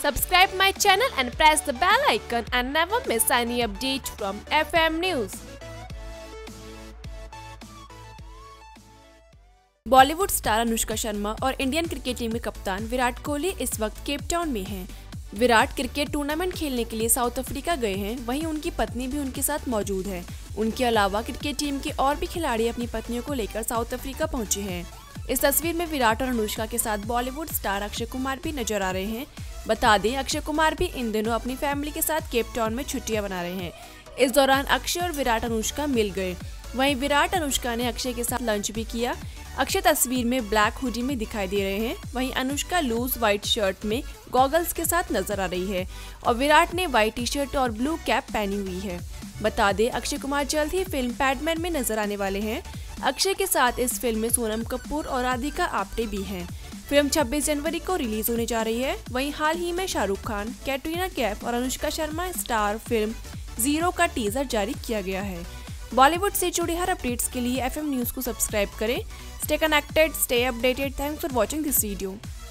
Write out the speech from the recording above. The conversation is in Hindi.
Subscribe my channel and press the bell icon and never miss any update from FM News. Bollywood star Anushka Sharma और इंडियन क्रिकेट टीम के कप्तान विराट कोहली इस वक्त केप टाउन में हैं। विराट क्रिकेट टूर्नामेंट खेलने के लिए साउथ अफ्रीका गए हैं, वहीं उनकी पत्नी भी उनके साथ मौजूद है। उनके अलावा क्रिकेट टीम के और भी खिलाड़ी अपनी पत्नियों को लेकर साउथ अफ्रीका पहुंचे हैं। इस तस्वीर में विराट और अनुष्का के साथ बॉलीवुड स्टार अक्षय कुमार भी नजर आ रहे हैं। बता दें, अक्षय कुमार भी इन दिनों अपनी फैमिली के साथ केप टाउन में छुट्टियां मना रहे हैं। इस दौरान अक्षय और विराट अनुष्का मिल गए। वहीं विराट अनुष्का ने अक्षय के साथ लंच भी किया। अक्षय तस्वीर में ब्लैक हुडी में दिखाई दे रहे हैं, वहीं अनुष्का लूज व्हाइट शर्ट में गॉगल्स के साथ नजर आ रही है और विराट ने व्हाइट टी शर्ट और ब्लू कैप पहनी हुई है। बता दें, अक्षय कुमार जल्द ही फिल्म पैडमैन में नजर आने वाले हैं। अक्षय के साथ इस फिल्म में सोनम कपूर और राधिका आप्टे भी हैं। फिल्म 26 जनवरी को रिलीज होने जा रही है। वहीं हाल ही में शाहरुख खान, कैटरीना कैफ और Anushka Sharma star film Zero का टीजर जारी किया गया है। बॉलीवुड से जुड़ी हर अपडेट्स के लिए FM न्यूज़ को सब्सक्राइब करें। Stay connected, stay updated. Thanks for watching this video.